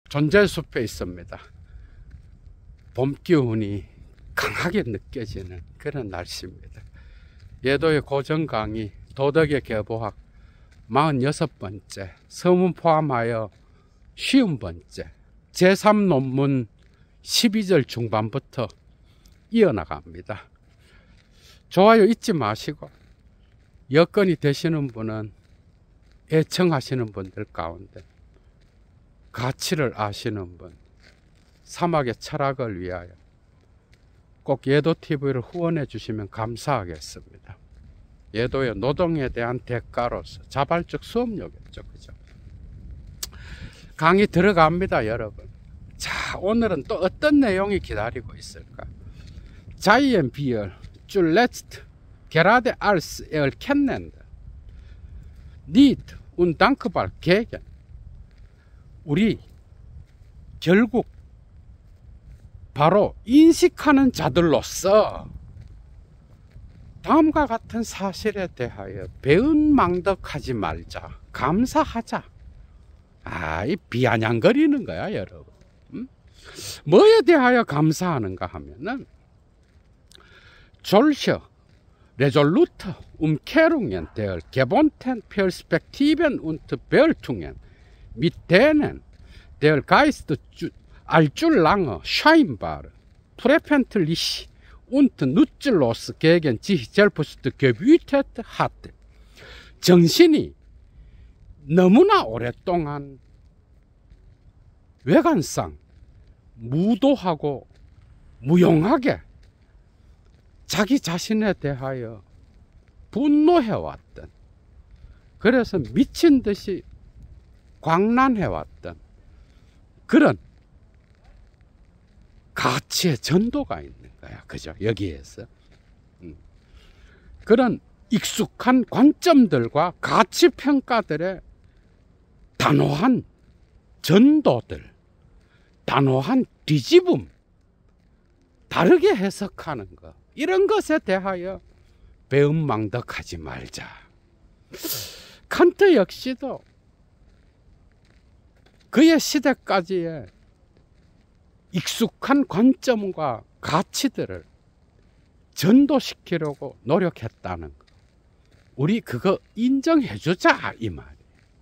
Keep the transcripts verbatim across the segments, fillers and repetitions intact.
존재 숲에 있습니다. 봄 기운이 강하게 느껴지는 그런 날씨입니다. 예도의 고전 강의 도덕의 계보학 사십육 번째, 서문 포함하여 오십 번째, 제삼 논문 십이 절 중반부터 이어나갑니다. 좋아요 잊지 마시고, 여건이 되시는 분은 애청하시는 분들 가운데 가치를 아시는 분, 사막의 철학을 위하여 꼭 예도티비를 후원해 주시면 감사하겠습니다. 예도의 노동에 대한 대가로서 자발적 수업료겠죠. 그죠? 강의 들어갑니다, 여러분. 자, 오늘은 또 어떤 내용이 기다리고 있을까? 자이엔 비얼, 줄레스트, 게라데 알스 에얼 캔넨드, 니트, 운 당크발 개겐. 우리 결국 바로 인식하는 자들로서 다음과 같은 사실에 대하여 배은망덕하지 말자, 감사하자. 아, 이 비아냥거리는 거야, 여러분. 음? 뭐에 대하여 감사하는가 하면은 졸셔, 레졸루터, umkehrungen der gewohnten Perspektiven und Bewertungen mit denen der Geist allzu lange scheinbar präfentlich und nutzlos gegen sich selbst gewütet hat. 정신이 너무나 오랫동안 외관상 무도하고 무용하게 자기 자신에 대하여 분노해왔던, 그래서 미친 듯이 광란해왔던 그런 가치의 전도가 있는 거야. 그죠? 여기에서. 음. 그런 익숙한 관점들과 가치평가들의 단호한 전도들, 단호한 뒤집음, 다르게 해석하는 것, 이런 것에 대하여 배은망덕하지 말자. 칸트 역시도 그의 시대까지의 익숙한 관점과 가치들을 전도시키려고 노력했다는 것, 우리 그거 인정해주자, 이 말이에요.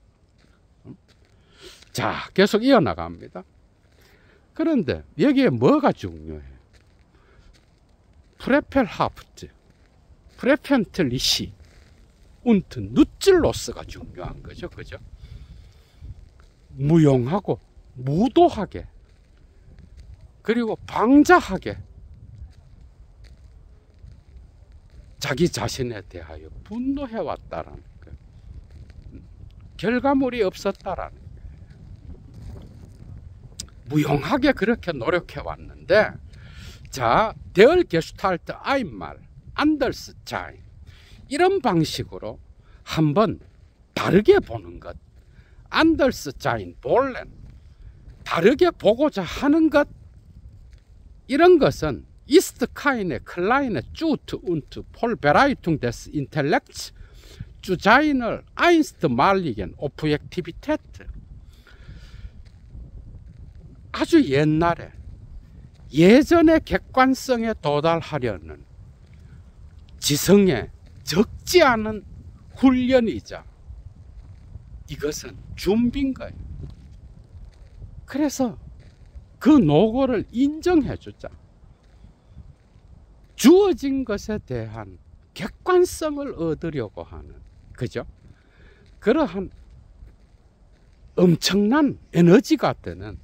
자, 계속 이어나갑니다. 그런데 여기에 뭐가 중요해요? 프레펠하프트, 프레펜틀리시, 운트, 누찔로스가 중요한 거죠. 그죠? 무용하고 무도하게, 그리고 방자하게 자기 자신에 대하여 분노해왔다라는 거예요. 결과물이 없었다라는 거예요. 무용하게 그렇게 노력해왔는데, 자, 데얼 게슈탈트 아인말, 안더스차인, 이런 방식으로 한번 다르게 보는 것, 안더스차인, 볼렌, 다르게 보고자 하는 것, 이런 것은 ist keine kleine Jut und Vollbereitung des Intellekts zu seiner einstmaligen Objektivität. 아주 옛날에 예전의 객관성에 도달하려는 지성에 적지 않은 훈련이자 이것은 준비인 거예요. 그래서 그 노고를 인정해 주자. 주어진 것에 대한 객관성을 얻으려고 하는, 그죠? 그러한 엄청난 에너지가 되는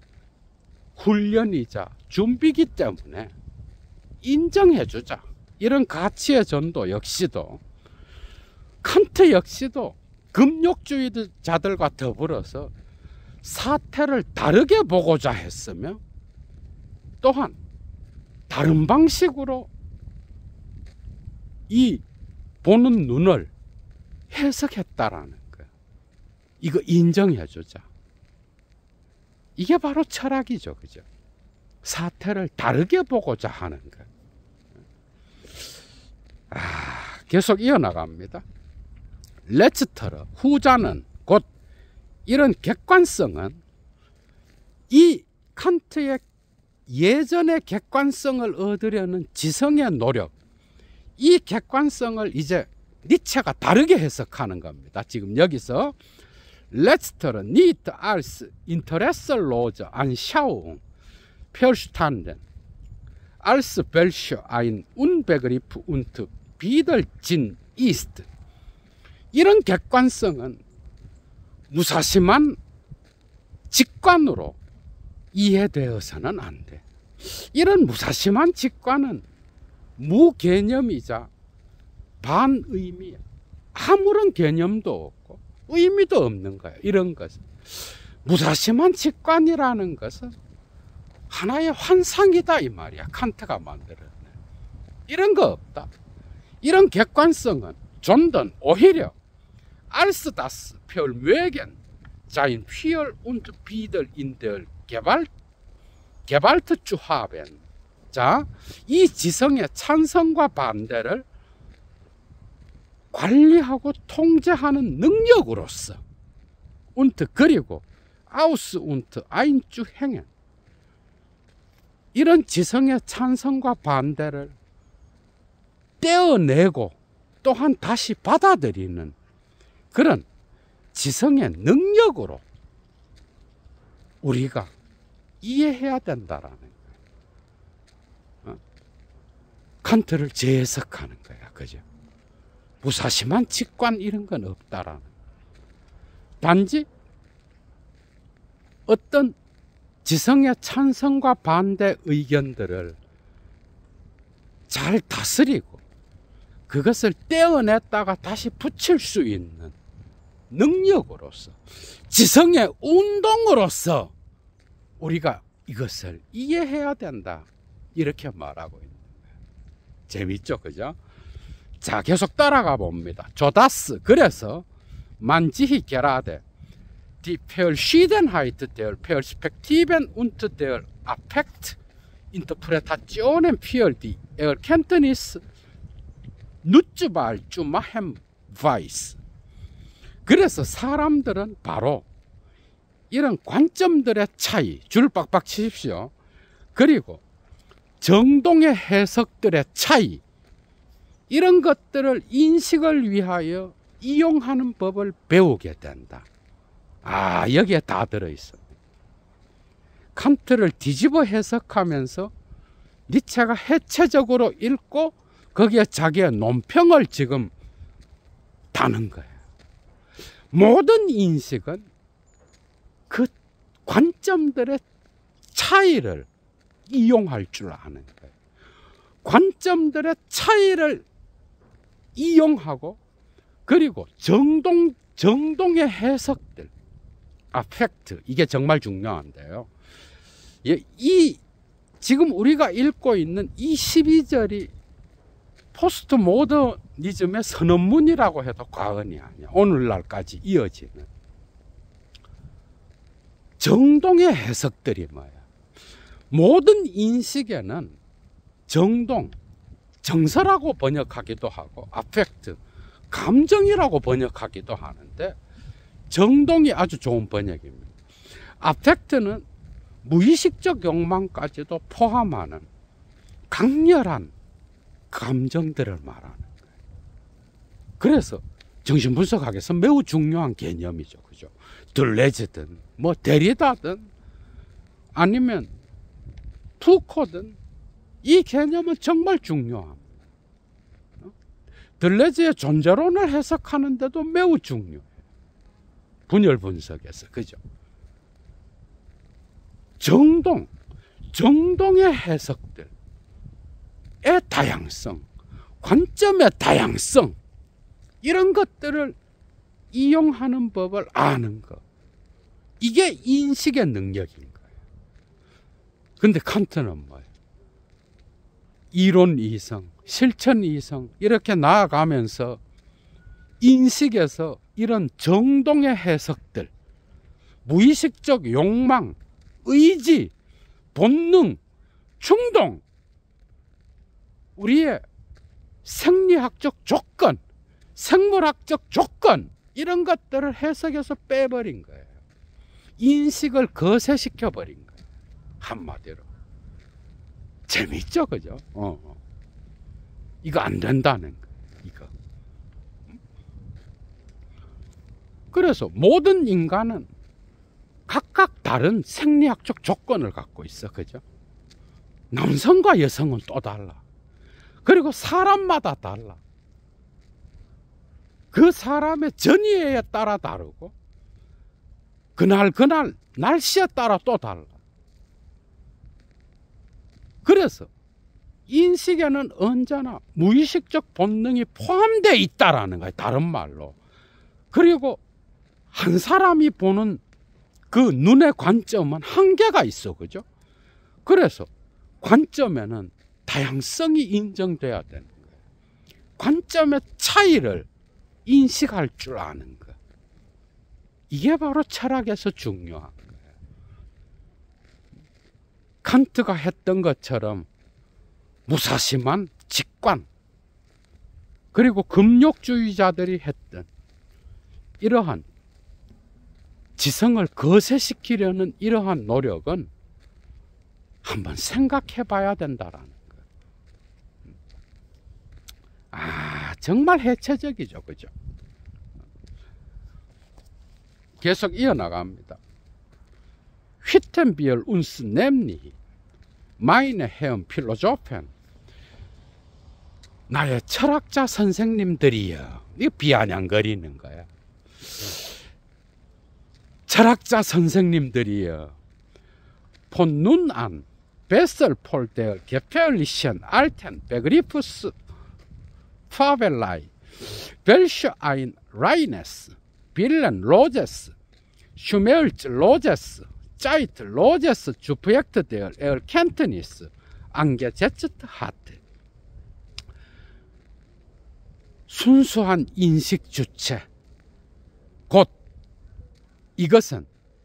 훈련이자 준비이기 때문에 인정해 주자. 이런 가치의 전도 역시도, 칸트 역시도 금욕주의자들과 더불어서 사태를 다르게 보고자 했으며, 또한 다른 방식으로 이 보는 눈을 해석했다라는 거예요. 이거 인정해 주자. 이게 바로 철학이죠. 그죠? 사태를 다르게 보고자 하는 것. 아, 계속 이어나갑니다. 레츠터러, 후자는 곧 이런 객관성은 칸트의 예전의 객관성을 얻으려는 지성의 노력, 이 객관성을 이제 니체가 다르게 해석하는 겁니다. 지금 여기서 Letztere nicht als interessenlose Anschauung verstanden, als welche ein Unbegriff und Widersinn ist. 이런 객관성은 무사심한 직관으로 이해되어서는 안 돼. 이런 무사심한 직관은 무개념이자 반의미야. 아무런 개념도 없고 의미도 없는 거예요. 이런 것은 무사심한 직관이라는 것은 하나의 환상이다 이 말이야. 칸트가 만들었네. 이런 거 없다. 이런 객관성은 존든 오히려 als das Vermögen sein Vier und Wider in der Gewalt, Gewalt zu haben. 자, 이 지성의 찬성과 반대를 관리하고 통제하는 능력으로서 und 그리고 aus und ein zu hängen. 이런 지성의 찬성과 반대를 떼어내고 또한 다시 받아들이는 그런 지성의 능력으로 우리가 이해해야 된다라는 거예요. 어? 칸트를 재해석하는 거야. 그죠? 무사심한 직관 이런 건 없다라는 거예요. 단지 어떤 지성의 찬성과 반대 의견들을 잘 다스리고 그것을 떼어냈다가 다시 붙일 수 있는 능력으로서 지성의 운동으로서 우리가 이것을 이해해야 된다 이렇게 말하고 있는 거예요. 재밌죠, 그죠? 자, 계속 따라가 봅니다. 조다스 그래서 만지히 gerade die Verschiedenheit der Perspektiven und der Affektinterpretationen für die Erkenntnis nutzbar zu machen weiß. 그래서 사람들은 바로 이런 관점들의 차이, 줄 빡빡 치십시오. 그리고 정동의 해석들의 차이, 이런 것들을 인식을 위하여 이용하는 법을 배우게 된다. 아, 여기에 다 들어있어요. 칸트를 뒤집어 해석하면서 니체가 해체적으로 읽고 거기에 자기의 논평을 지금 다는 거예요. 모든 인식은 그 관점들의 차이를 이용할 줄 아는 거예요. 관점들의 차이를 이용하고 그리고 정동, 정동의 해석들, 아펙트, 이게 정말 중요한데요. 이 지금 우리가 읽고 있는 이 십이 절이 포스트 모더니즘의 선언문이라고 해도 과언이 아니야. 오늘날까지 이어지는 정동의 해석들이 뭐야? 모든 인식에는 정동, 정서라고 번역하기도 하고 아펙트, 감정이라고 번역하기도 하는데 정동이 아주 좋은 번역입니다. 아펙트는 무의식적 욕망까지도 포함하는 강렬한 감정들을 말하는 거예요. 그래서 정신분석학에서 매우 중요한 개념이죠. 그죠? 들레즈든 뭐 데리다든 아니면 푸코든 이 개념은 정말 중요합니다. 들레즈의 존재론을 해석하는데도 매우 중요해요. 분열 분석에서. 그죠? 정동, 정동의 해석들의 다양성, 관점의 다양성, 이런 것들을 이용하는 법을 아는 것. 이게 인식의 능력인 거예요. 근데 칸트는 뭐예요? 이론 이성, 실천 이성, 이렇게 나아가면서 인식에서 이런 정동의 해석들, 무의식적 욕망, 의지, 본능, 충동, 우리의 생리학적 조건, 생물학적 조건, 이런 것들을 해석해서 빼버린 거예요. 인식을 거세시켜버린 거예요. 한마디로. 재밌죠, 그죠? 어. 이거 안 된다는 거, 이거. 그래서 모든 인간은 각각 다른 생리학적 조건을 갖고 있어, 그죠? 남성과 여성은 또 달라. 그리고 사람마다 달라. 그 사람의 전이에 따라 다르고, 그날 그날 날씨에 따라 또 달라. 그래서 인식에는 언제나 무의식적 본능이 포함되어 있다라는 거예요, 다른 말로. 그리고 한 사람이 보는 그 눈의 관점은 한계가 있어, 그죠? 그래서 관점에는 다양성이 인정돼야 되는 거예요. 관점의 차이를 인식할 줄 아는 거. 이게 바로 철학에서 중요한 거예요. 칸트가 했던 것처럼 무사심한 직관, 그리고 금욕주의자들이 했던 이러한 지성을 거세시키려는 이러한 노력은 한번 생각해 봐야 된다라는 거예요. 아, 정말 해체적이죠, 그죠? 계속 이어나갑니다. 휘텐비얼 운스 넴니 마이네 헤엄 필로조펜. 나의 철학자 선생님들이여. 이거 비아냥거리는 거야. 철학자 선생님들이여. 폰 눈 안 베셀 폴데어 게페얼리션 알텐 베그리프스 파벨라이 벨슈 아인 라이네스 빌렌 로제스 슈메얼츠 로제스 짜이트 로제스 주프젝트 데얼 에얼 켄트니스 안게 제츠트 하트. 순수한 인식 주체, 곧 이것은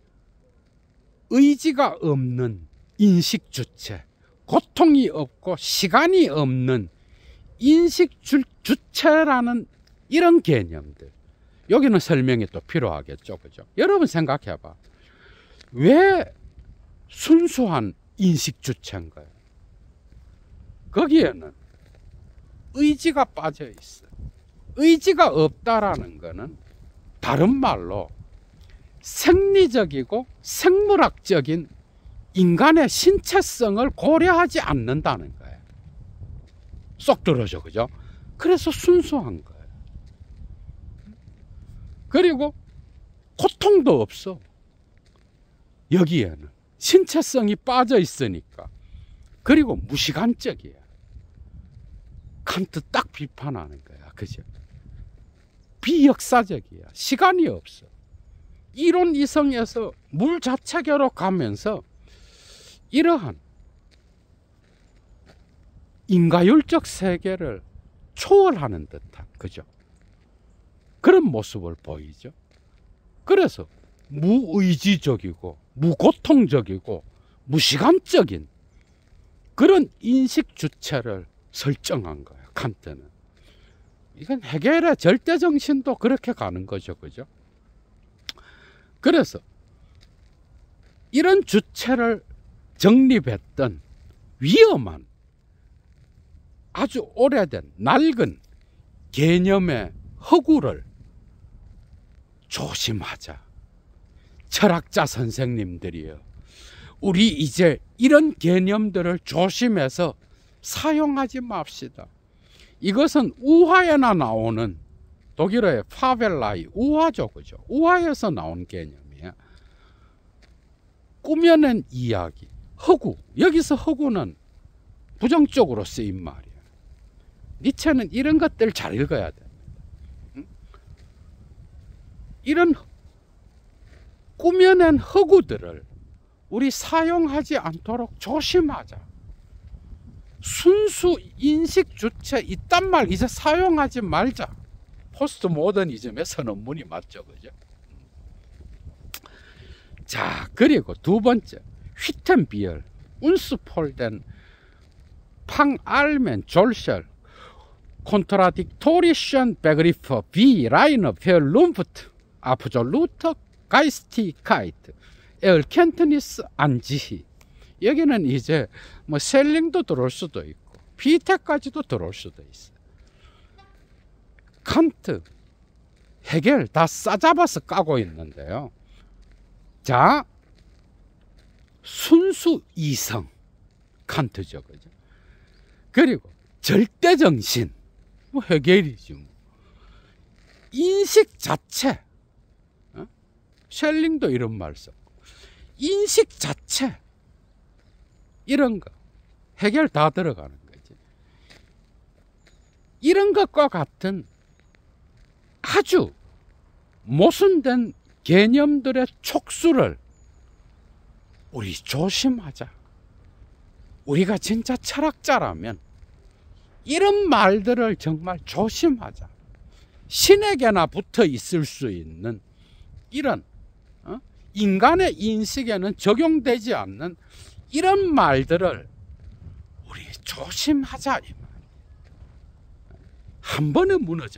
의지가 없는 인식 주체, 고통이 없고 시간이 없는 인식 주, 주체라는 이런 개념들. 여기는 설명이 또 필요하겠죠, 그죠? 여러분 생각해봐. 왜 순수한 인식 주체인가요? 거기에는 의지가 빠져 있어. 의지가 없다라는 것은 다른 말로 생리적이고 생물학적인 인간의 신체성을 고려하지 않는다는 거예요. 쏙 들어줘, 그죠? 그래서 순수한 거예요. 그리고 고통도 없어. 여기에는 신체성이 빠져 있으니까. 그리고 무시간적이야. 칸트 딱 비판하는 거야, 그죠? 비역사적이야. 시간이 없어. 이론 이성에서 물 자체계로 가면서 이러한 인과율적 세계를 초월하는 듯한, 그죠? 그런 모습을 보이죠. 그래서 무의지적이고 무고통적이고 무시간적인 그런 인식 주체를 설정한 거예요, 칸트는. 이건 헤겔의 절대정신도 그렇게 가는 거죠, 그죠? 그래서 이런 주체를 정립했던 위험한 아주 오래된 낡은 개념의 허구를 조심하자. 철학자 선생님들이요, 우리 이제 이런 개념들을 조심해서 사용하지 맙시다. 이것은 우화에나 나오는 독일어의 파벨라이, 우화죠, 그죠? 우화에서 나온 개념이야. 꾸며낸 이야기, 허구. 여기서 허구는 부정적으로 쓰인 말이야. 니체는 이런 것들 잘 읽어야 됩니다. 응? 이런 꾸며낸 허구들을 우리 사용하지 않도록 조심하자. 순수 인식 주체 이딴 말 이제 사용하지 말자. 포스트 모더니즘의 선언문이 맞죠, 그죠? 자, 그리고 두 번째, 휘텐비얼 운스폴덴 팡 알멘 졸셜 콘트라딕토리션 베그리퍼 비 라이너 페얼룸프트 아프졸루터 가이스티카이트 에얼켄트니스 안지히. 여기는 이제 뭐 셀링도 들어올 수도 있고 비태까지도 들어올 수도 있어요. 칸트, 헤겔 다 싸잡아서 까고 있는데요. 자, 순수 이성, 칸트죠, 그죠? 그리고 절대정신, 뭐 헤겔이지 뭐. 인식 자체, 어? 셸링도 이런 말 썼고, 인식 자체, 이런 거, 헤겔 다 들어가는 거지. 이런 것과 같은 아주 모순된 개념들의 촉수를 우리 조심하자. 우리가 진짜 철학자라면 이런 말들을 정말 조심하자. 신에게나 붙어 있을 수 있는 이런 어? 인간의 인식에는 적용되지 않는 이런 말들을 우리 조심하자. 이 말. 한 번에 무너져.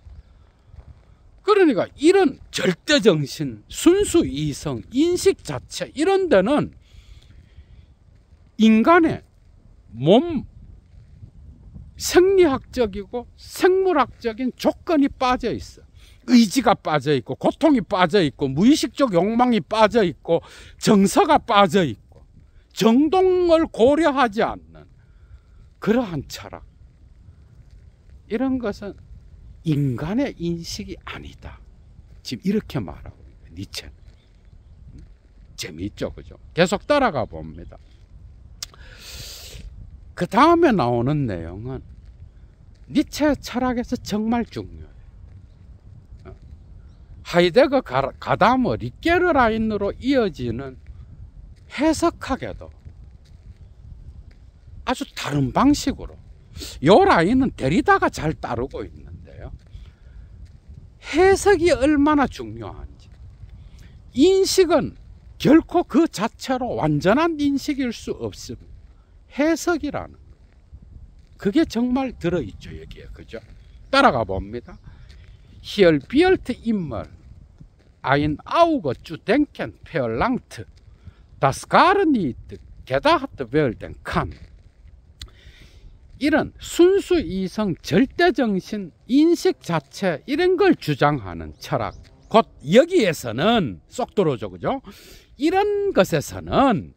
그러니까 이런 절대정신, 순수 이성, 인식 자체 이런 데는 인간의 몸 생리학적이고 생물학적인 조건이 빠져 있어. 의지가 빠져 있고 고통이 빠져 있고 무의식적 욕망이 빠져 있고 정서가 빠져 있고 정동을 고려하지 않는 그러한 철학. 이런 것은 인간의 인식이 아니다. 지금 이렇게 말하고 있는 니체는. 재미있죠, 그죠? 계속 따라가 봅니다. 그 다음에 나오는 내용은 니체 철학에서 정말 중요해요. 하이데거 가다머 리게르 라인으로 이어지는 해석하게도 아주 다른 방식으로 요 라인은 데리다가 잘 따르고 있는데요. 해석이 얼마나 중요한지. 인식은 결코 그 자체로 완전한 인식일 수 없습니다. 해석이라는 거. 그게 정말 들어있죠, 여기에. 그죠? 따라가 봅니다. Hier wird immer ein Auge zu denken verlangt, das gar nicht gedacht werden kann. 이런 순수 이성, 절대정신, 인식 자체 이런 걸 주장하는 철학. 곧 여기에서는 쏙 들어오죠, 그죠? 이런 것에서는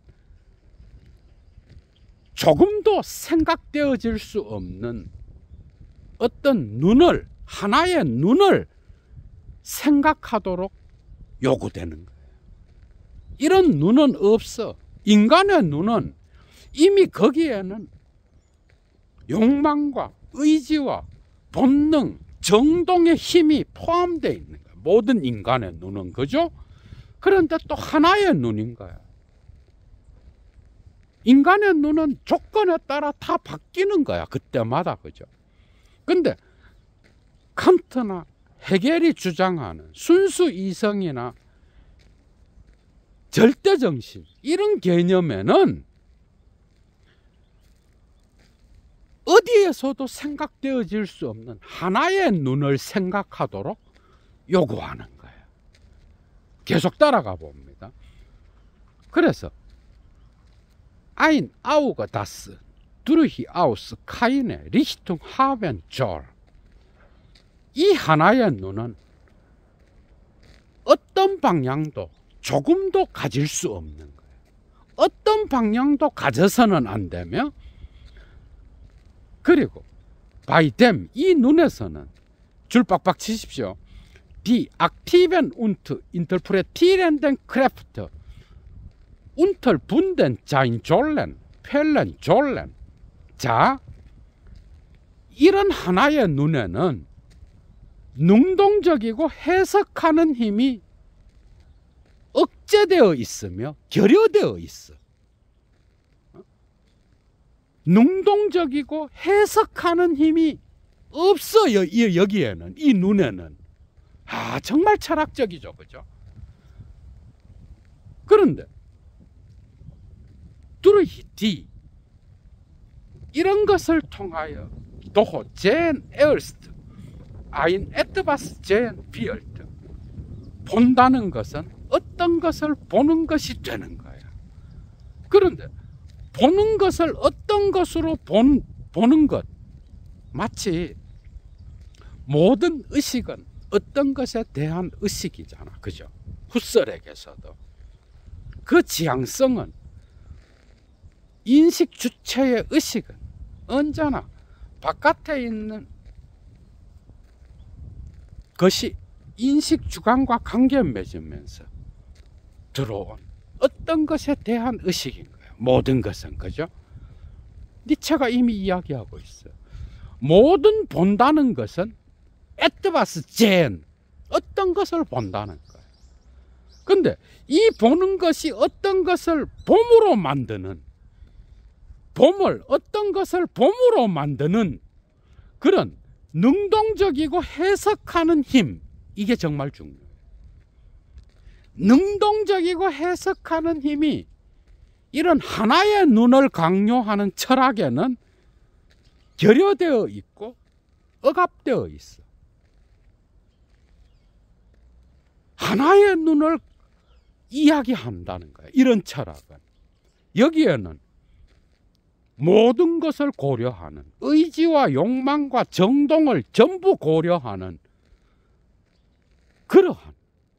조금도 생각되어질 수 없는 어떤 눈을, 하나의 눈을 생각하도록 요구되는 거예요. 이런 눈은 없어. 인간의 눈은 이미 거기에는 욕망과 의지와 본능, 정동의 힘이 포함되어 있는 거예요. 모든 인간의 눈은, 그죠? 그런데 또 하나의 눈인 거예요. 인간의 눈은 조건에 따라 다 바뀌는 거야, 그때마다, 그죠? 근데 칸트나 헤겔이 주장하는 순수 이성이나 절대정신 이런 개념에는 어디에서도 생각되어질 수 없는 하나의 눈을 생각하도록 요구하는 거예요. 계속 따라가 봅니다. 그래서 Ein Auge, das durchaus keine Richtung haben soll. 이 하나의 눈은 어떤 방향도 조금도 가질 수 없는 거예요. 어떤 방향도 가져서는 안 되며, 그리고 bei dem, 이 눈에서는 줄 빡빡 치십시오. Die aktiven und interpretierenden Kräfte unter Bunden sein sollen, fällen sollen. 자, 이런 하나의 눈에는 능동적이고 해석하는 힘이 억제되어 있으며 결여되어 있어. 능동적이고 해석하는 힘이 없어. 여기에는, 이 눈에는. 아, 정말 철학적이죠, 그죠? 그런데 durch die 이런 것을 통하여 doch sehen erst ein etwas sehen wird. 본다는 것은 어떤 것을 보는 것이 되는 거야. 그런데 보는 것을 어떤 것으로 본, 보는 것. 마치 모든 의식은 어떤 것에 대한 의식이잖아. 그죠? 후설에게서도. 그 지향성은 인식 주체의 의식은 언제나 바깥에 있는 것이 인식 주관과 관계 맺으면서 들어온 어떤 것에 대한 의식인 거예요. 모든 것은. 그죠? 니체가 이미 이야기하고 있어요. 모든 본다는 것은 에트바스 젠, 어떤 것을 본다는 거예요. 근데 이 보는 것이 어떤 것을 봄으로 만드는, 봄을 어떤 것을 봄으로 만드는 그런 능동적이고 해석하는 힘, 이게 정말 중요해요. 능동적이고 해석하는 힘이 이런 하나의 눈을 강요하는 철학에는 결여되어 있고 억압되어 있어. 하나의 눈을 이야기한다는 거예요. 이런 철학은. 여기에는 모든 것을 고려하는, 의지와 욕망과 정동을 전부 고려하는 그러한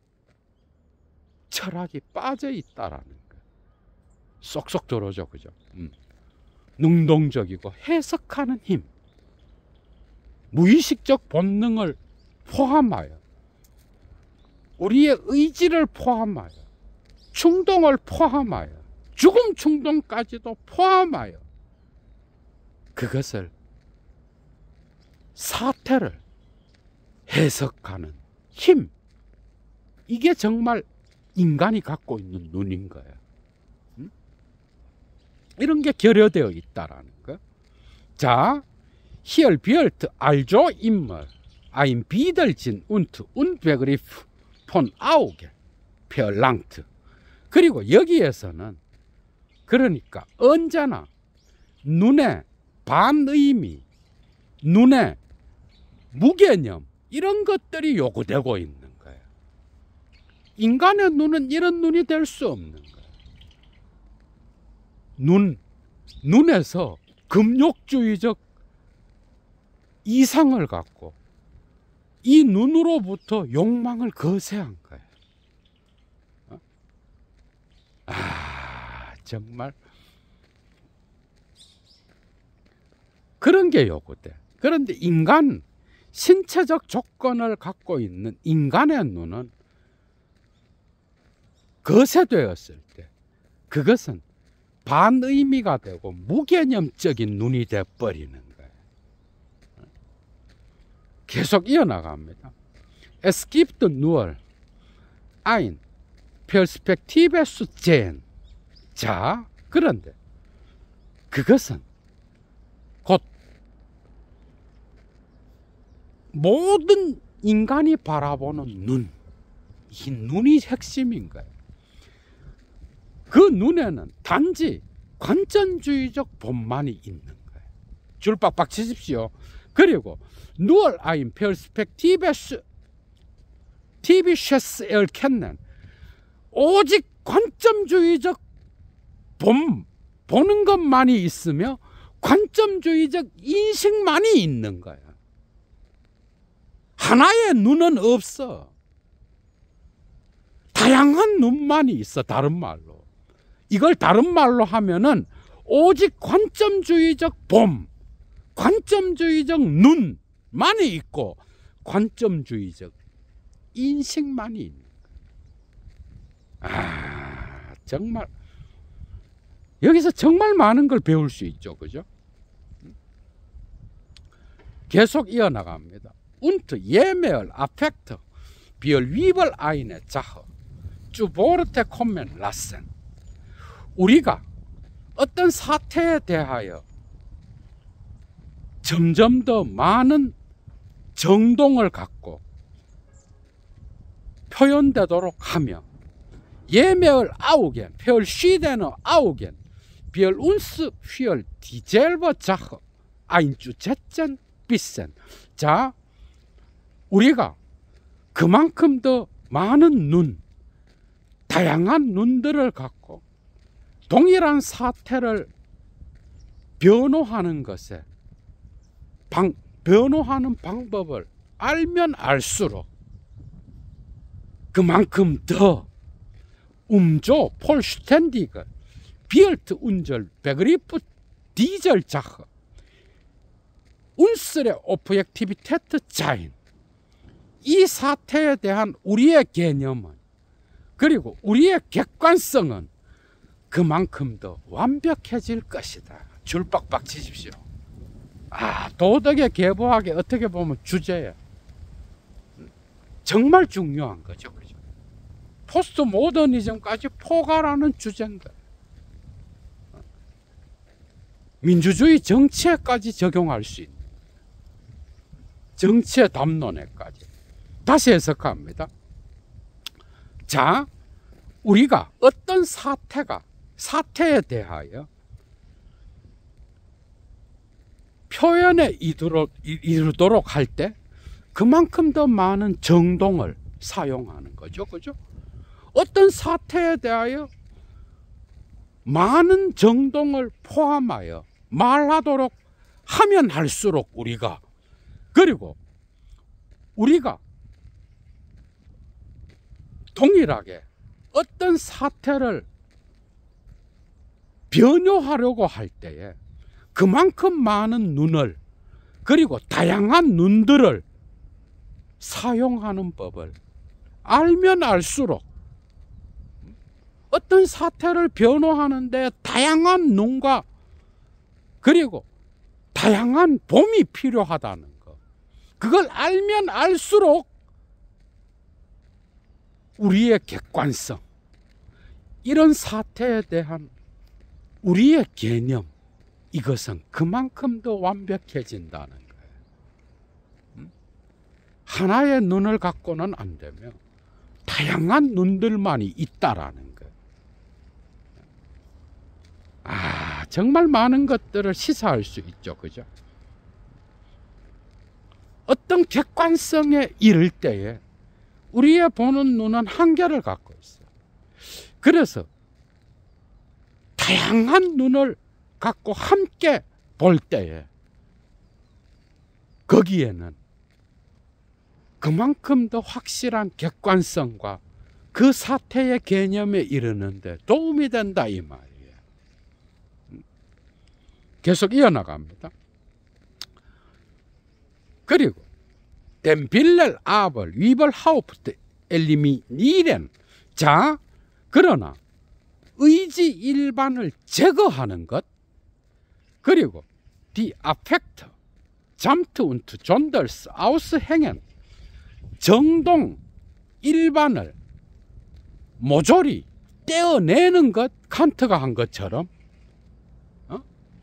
철학이 빠져 있다라는 거예요. 쏙쏙 들어오죠. 그죠? 음. 능동적이고 해석하는 힘, 무의식적 본능을 포함하여, 우리의 의지를 포함하여, 충동을 포함하여, 죽음 충동까지도 포함하여 그것을, 사태를 해석하는 힘, 이게 정말 인간이 갖고 있는 눈인 거예요. 음? 이런 게 결여되어 있다라는 거. 자, hier wird also immer ein Widerspruch und Unbegriff von Augen verlangt. 그리고 여기에서는 그러니까 언제나 눈의 반의미, 눈의 무개념, 이런 것들이 요구되고 있는 거예요. 인간의 눈은 이런 눈이 될 수 없는 거예요. 눈, 눈에서 금욕주의적 이상을 갖고 이 눈으로부터 욕망을 거세한 거예요. 아, 정말 그런 게 요구돼. 그런데 인간, 신체적 조건을 갖고 있는 인간의 눈은 거세되었을 때 그것은 반의미가 되고 무개념적인 눈이 되어버리는 거예요. 계속 이어나갑니다. Es gibt nur ein Perspektive zu sehen. 자, 그런데 그것은 곧 모든 인간이 바라보는 눈, 이 눈이 핵심인 거예요. 그 눈에는 단지 관점주의적 본만이 있는 거예요. 줄 빡빡 치십시오. 그리고 nur ein Perspektives typisches Erkennen, 오직 관점주의적 본, 보는 것만이 있으며 관점주의적 인식만이 있는 거야. 하나의 눈은 없어. 다양한 눈만이 있어. 다른 말로. 이걸 다른 말로 하면은 오직 관점주의적 봄, 관점주의적 눈만이 있고 관점주의적 인식만이 있는 거야. 아, 정말 여기서 정말 많은 걸 배울 수 있죠. 그죠? 계속 이어나갑니다. Und je mehr Affekt wir über eine Sache zu Worte kommen lassen. 우리가 어떤 사태에 대하여 점점 더 많은 정동을 갖고 표현되도록 하며 je mehr Augen verschiedene Augen wir uns für dieselbe Sache einzusetzen wissen. 자, 우리가 그만큼 더 많은 눈, 다양한 눈들을 갖고 동일한 사태를 변호하는 것에 방, 변호하는 방법을 알면 알수록 그만큼 더 음조 폴 슈텐디거 비얼트 운절 베그리프 디젤 자흐 운스레 오프젝티비테트 자인 이 사태에 대한 우리의 개념은 그리고 우리의 객관성은 그만큼 더 완벽해질 것이다. 줄 빡빡 치십시오. 아, 도덕의 계보학이 어떻게 보면 주제예요. 정말 중요한 거죠. 그죠? 포스트 모더니즘까지 포괄하는 주제인 거예요. 민주주의 정치에까지 적용할 수 있는 정치의 담론에까지 다시 해석합니다. 자, 우리가 어떤 사태가 사태에 대하여 표현에 이르도록, 이르도록 할 때 그만큼 더 많은 정동을 사용하는 거죠. 그죠? 어떤 사태에 대하여 많은 정동을 포함하여 말하도록 하면 할수록 우리가 그리고 우리가 동일하게 어떤 사태를 변효하려고 할 때에 그만큼 많은 눈을 그리고 다양한 눈들을 사용하는 법을 알면 알수록 어떤 사태를 변호하는데 다양한 눈과 그리고 다양한 봄이 필요하다는 것 그걸 알면 알수록 우리의 객관성 이런 사태에 대한 우리의 개념 이것은 그만큼 더 완벽해진다는 거예요. 하나의 눈을 갖고는 안 되며 다양한 눈들만이 있다라는 거예요. 아, 정말 많은 것들을 시사할 수 있죠. 그죠? 어떤 객관성에 이를 때에 우리의 보는 눈은 한계를 갖고 있어요. 그래서 다양한 눈을 갖고 함께 볼 때에 거기에는 그만큼 더 확실한 객관성과 그 사태의 개념에 이르는데 도움이 된다 이 말이에요. 계속 이어나갑니다. 그리고 Den Bilder aber überhaupt eliminieren. 자, 그러나 의지 일반을 제거하는 것 그리고 die Affekt, Samt und Sonders aushängen 정동 일반을 모조리 떼어내는 것 칸트가 한 것처럼 어?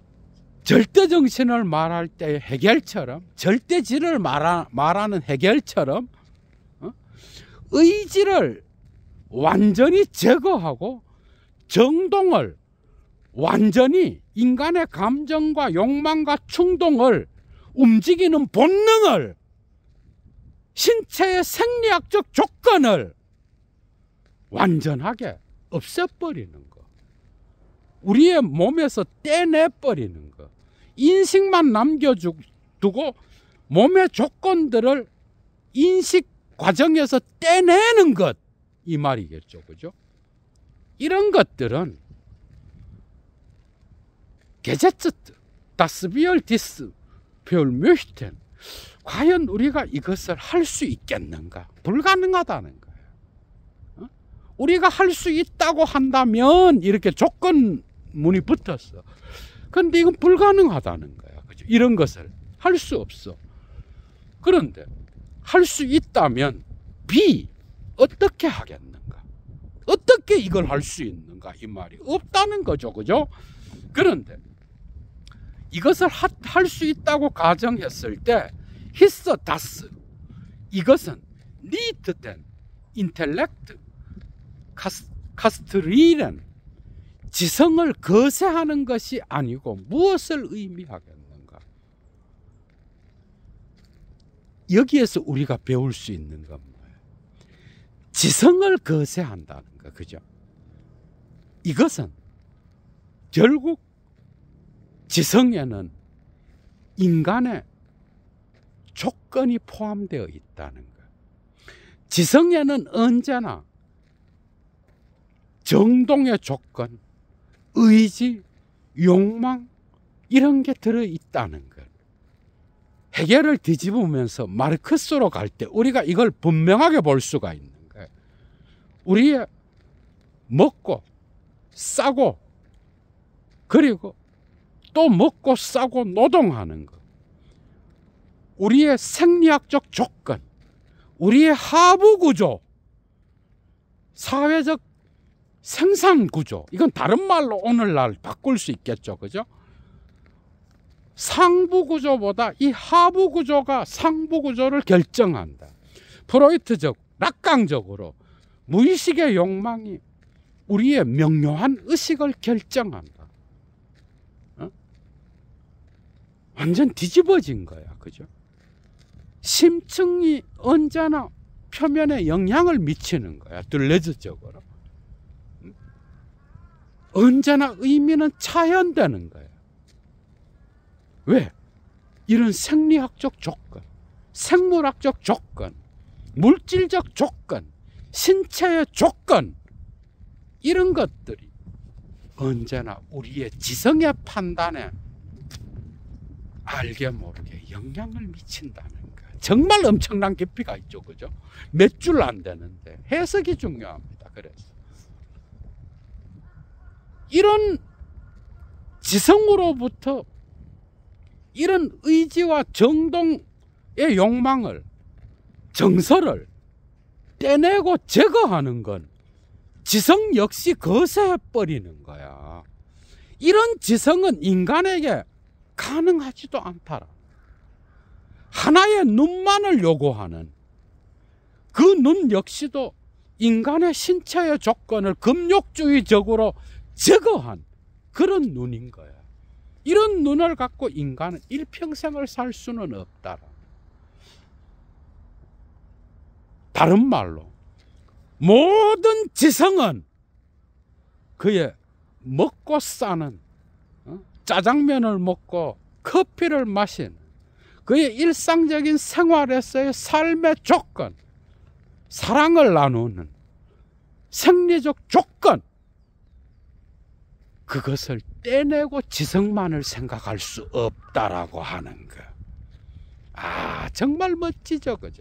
절대정신을 말할 때 해겔처럼 절대지를 말하, 말하는 해겔처럼 어? 의지를 완전히 제거하고 정동을 완전히 인간의 감정과 욕망과 충동을 움직이는 본능을 신체의 생리학적 조건을 완전하게 없애버리는 거. 우리의 몸에서 떼내버리는 거. 인식만 남겨두고 몸의 조건들을 인식 과정에서 떼내는 것. 이 말이겠죠. 그죠? 이런 것들은 Gesetzt, das wir dies vermöchten. 과연 우리가 이것을 할 수 있겠는가? 불가능하다는 거예요. 어? 우리가 할 수 있다고 한다면 이렇게 조건문이 붙었어. 그런데 이건 불가능하다는 거야. 그죠? 이런 것을 할 수 없어. 그런데 할 수 있다면 B 어떻게 하겠는가? 어떻게 이걸 할 수 있는가? 이 말이 없다는 거죠. 그죠? 그런데 이것을 할 수 있다고 가정했을 때 히서 다스 이것은 니트된 인텔렉트 카스트리는 지성을 거세하는 것이 아니고 무엇을 의미하겠는가? 여기에서 우리가 배울 수 있는 건 뭐예요? 지성을 거세한다는 거, 그죠? 이것은 결국 지성에는 인간의 조건이 포함되어 있다는 것. 지성에는 언제나 정동의 조건, 의지, 욕망 이런 게 들어있다는 것. 해결을 뒤집으면서 마르크스로 갈 때 우리가 이걸 분명하게 볼 수가 있는 거예요. 우리의 먹고 싸고 그리고 또 먹고 싸고 노동하는 것, 우리의 생리학적 조건, 우리의 하부구조, 사회적 생산구조, 이건 다른 말로 오늘날 바꿀 수 있겠죠. 그죠? 상부구조보다 이 하부구조가 상부구조를 결정한다. 프로이트적, 락강적으로 무의식의 욕망이 우리의 명료한 의식을 결정한다. 어? 완전 뒤집어진 거야. 그죠? 심층이 언제나 표면에 영향을 미치는 거야. 둘레즈적으로. 언제나 의미는 차현되는 거야. 왜? 이런 생리학적 조건, 생물학적 조건, 물질적 조건, 신체의 조건, 이런 것들이 언제나 우리의 지성의 판단에 알게 모르게 영향을 미친다는 거야. 정말 엄청난 깊이가 있죠. 그죠? 몇 줄 안 되는데 해석이 중요합니다. 그래서 이런 지성으로부터 이런 의지와 정동의 욕망을, 정서를 떼내고 제거하는 건 지성 역시 거세해버리는 거야. 이런 지성은 인간에게 가능하지도 않더라. 하나의 눈만을 요구하는 그 눈 역시도 인간의 신체의 조건을 금욕주의적으로 제거한 그런 눈인 거야. 이런 눈을 갖고 인간은 일평생을 살 수는 없다. 다른 말로 모든 지성은 그의 먹고 싸는, 어? 짜장면을 먹고 커피를 마시는 그의 일상적인 생활에서의 삶의 조건, 사랑을 나누는 생리적 조건, 그것을 떼내고 지성만을 생각할 수 없다라고 하는 거. 아, 정말 멋지죠. 그죠?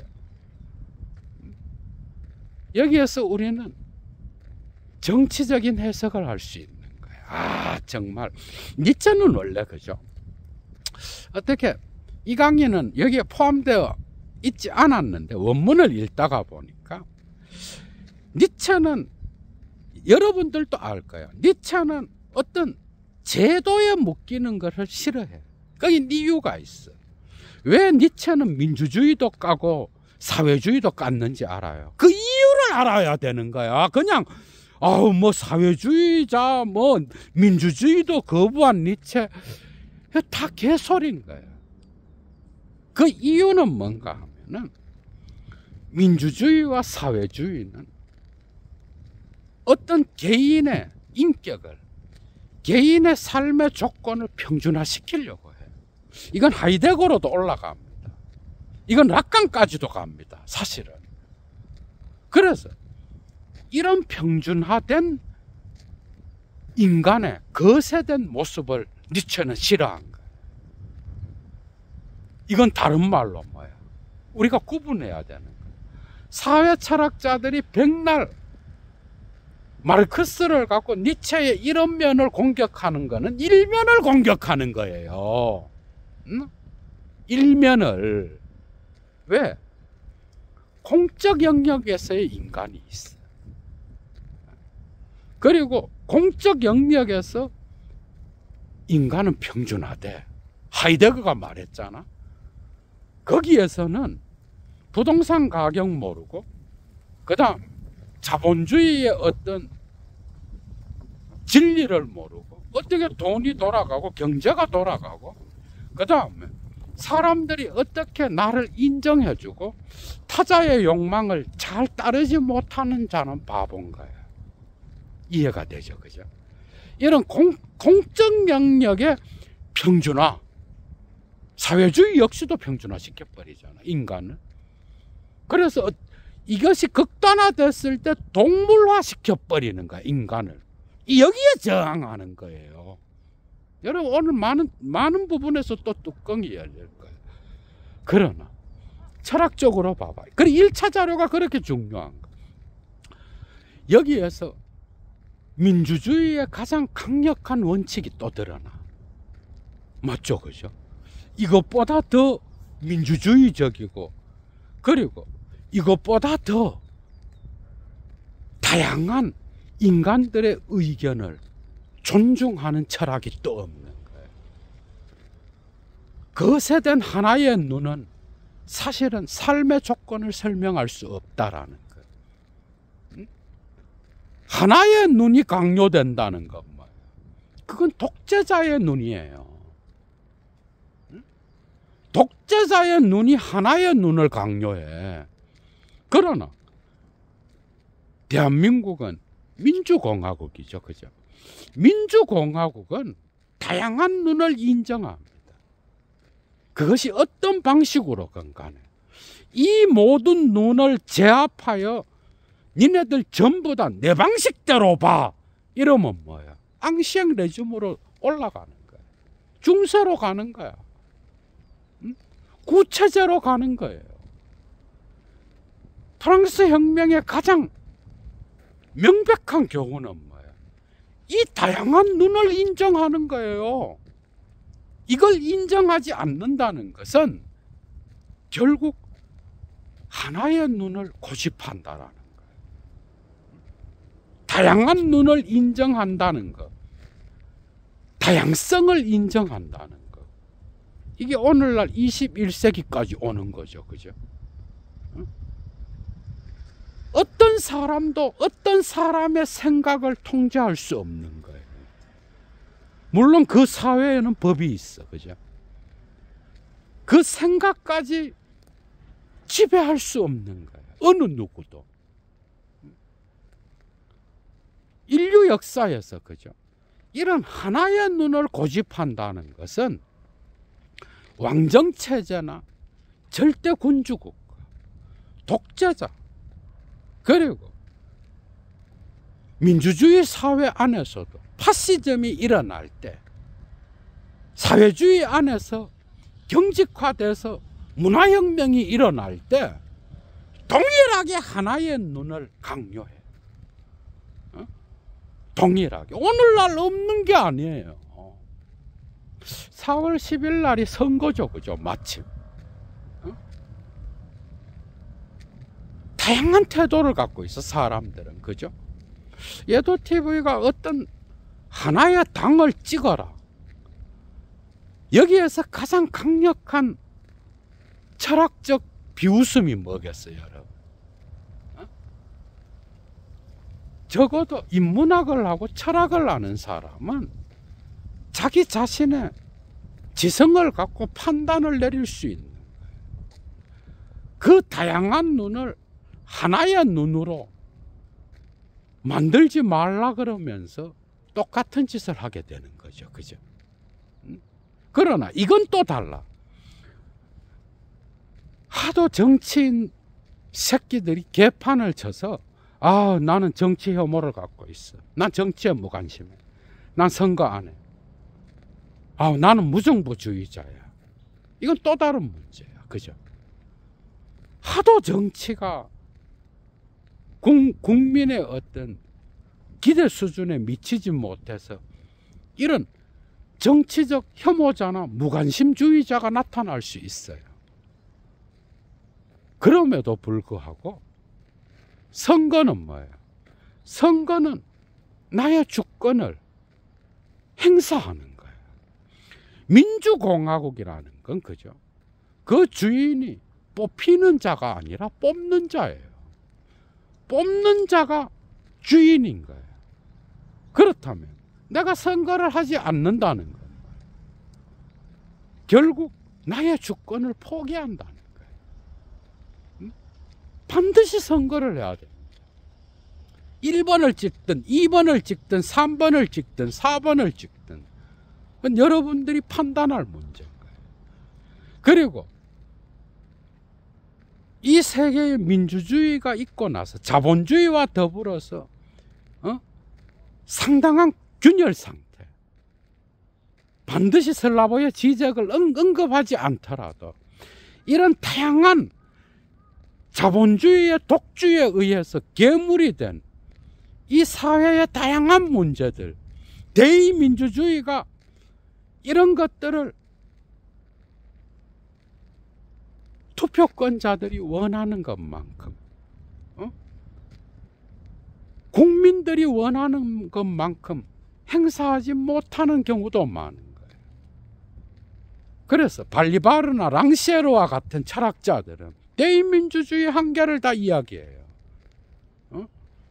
여기에서 우리는 정치적인 해석을 할 수 있는 거예요. 아, 정말. 니체는 원래, 그죠? 어떻게, 이 강의는 여기에 포함되어 있지 않았는데, 원문을 읽다가 보니까, 니체는, 여러분들도 알 거예요. 니체는 어떤 제도에 묶이는 것을 싫어해. 거기 이유가 있어. 왜 니체는 민주주의도 까고 사회주의도 깠는지 알아요. 그 이유를 알아야 되는 거야. 그냥 아우 뭐 사회주의자 뭐 민주주의도 거부한 니체 다 개소리인 거야. 그 이유는 뭔가 하면은 민주주의와 사회주의는 어떤 개인의 인격을, 개인의 삶의 조건을 평준화시키려고 해요. 이건 하이데거로도 올라갑니다. 이건 락강까지도 갑니다. 사실은. 그래서 이런 평준화된 인간의 거세된 모습을 니체는 싫어한 거예요. 이건 다른 말로 뭐야? 우리가 구분해야 되는 거예요. 사회 철학자들이 백날 마르크스를 갖고 니체의 이런 면을 공격하는 거는 일면을 공격하는 거예요. 응? 일면을. 왜? 공적 영역에서의 인간이 있어. 그리고 공적 영역에서 인간은 평준화돼. 하이데거가 말했잖아. 거기에서는 부동산 가격 모르고, 그 다음 자본주의의 어떤 진리를 모르고, 어떻게 돈이 돌아가고 경제가 돌아가고, 그 다음에 사람들이 어떻게 나를 인정해주고 타자의 욕망을 잘 따르지 못하는 자는 바본 거야. 이해가 되죠, 그죠? 이런 공, 공적 영역의 평준화. 사회주의 역시도 평준화 시켜버리잖아, 인간을. 그래서 이것이 극단화됐을 때 동물화 시켜버리는 거야, 인간을. 여기에 저항하는 거예요. 여러분, 오늘 많은, 많은 부분에서 또 뚜껑이 열릴 거예요. 그러나, 철학적으로 봐봐. 그래, 일 차 자료가 그렇게 중요한 거. 여기에서 민주주의의 가장 강력한 원칙이 또 드러나. 맞죠, 그죠? 이것보다 더 민주주의적이고, 그리고 이것보다 더 다양한 인간들의 의견을 존중하는 철학이 또 없는 거예요. 그것에 대한 하나의 눈은 사실은 삶의 조건을 설명할 수 없다라는 거예요. 응? 하나의 눈이 강요된다는 것, 그건 독재자의 눈이에요. 응? 독재자의 눈이 하나의 눈을 강요해. 그러나 대한민국은 민주공화국이죠, 그죠? 민주공화국은 다양한 눈을 인정합니다. 그것이 어떤 방식으로건 간에 이 모든 눈을 제압하여 니네들 전부 다 내 방식대로 봐, 이러면 뭐야? 앙시앙 레즘으로 올라가는 거야. 중세로 가는 거야. 응? 구체제로 가는 거예요. 프랑스 혁명의 가장 명백한 교훈은 뭐야? 이 다양한 눈을 인정하는 거예요. 이걸 인정하지 않는다는 것은 결국 하나의 눈을 고집한다라는 거예요. 다양한 눈을 인정한다는 것, 다양성을 인정한다는 것, 이게 오늘날 이십일 세기까지 오는 거죠, 그죠? 어떤 사람도 어떤 사람의 생각을 통제할 수 없는 거예요. 물론 그 사회에는 법이 있어, 그죠? 그 생각까지 지배할 수 없는 거예요. 어느 누구도. 인류 역사에서, 그죠? 이런 하나의 눈을 고집한다는 것은 왕정체제나 절대군주국, 독재자, 그리고 민주주의 사회 안에서도 파시즘이 일어날 때, 사회주의 안에서 경직화돼서 문화혁명이 일어날 때 동일하게 하나의 눈을 강요해. 어? 동일하게. 오늘날 없는 게 아니에요. 사월 십일 날이 선거죠, 그죠? 마침. 어? 다양한 태도를 갖고 있어, 사람들은, 그죠? 예도티비가 어떤 하나의 당을 찍어라. 여기에서 가장 강력한 철학적 비웃음이 뭐겠어요, 여러분? 어? 적어도 인문학을 하고 철학을 아는 사람은 자기 자신의 지성을 갖고 판단을 내릴 수 있는 그 다양한 눈을 하나의 눈으로 만들지 말라 그러면서 똑같은 짓을 하게 되는 거죠, 그죠? 그러나 이건 또 달라. 하도 정치인 새끼들이 개판을 쳐서, 아, 나는 정치 혐오를 갖고 있어. 난 정치에 무관심해. 난 선거 안 해. 아, 나는 무정부주의자야. 이건 또 다른 문제야, 그죠? 하도 정치가 국, 국민의 어떤 기대 수준에 미치지 못해서 이런 정치적 혐오자나 무관심주의자가 나타날 수 있어요. 그럼에도 불구하고 선거는 뭐예요? 선거는 나의 주권을 행사하는 거예요. 민주공화국이라는 건, 그죠? 그 주인이 뽑히는 자가 아니라 뽑는 자예요. 뽑는 자가 주인인 거예요. 그렇다면 내가 선거를 하지 않는다는 건 결국 나의 주권을 포기한다는 거예요. 응? 반드시 선거를 해야 돼. 일 번을 찍든 이 번을 찍든 삼 번을 찍든 사 번을 찍든 그건 여러분들이 판단할 문제인 거예요. 그리고 이 세계의 민주주의가 있고 나서 자본주의와 더불어서 어? 상당한 균열 상태. 반드시 슬라보의 지적을 언급하지 않더라도 이런 다양한 자본주의의 독주에 의해서 괴물이 된 이 사회의 다양한 문제들, 대의민주주의가 이런 것들을 투표권자들이 원하는 것만큼 어? 국민들이 원하는 것만큼 행사하지 못하는 경우도 많은 거예요. 그래서 발리바르나 랑시에르와 같은 철학자들은 대의민주주의 한계를 다 이야기해요. 어?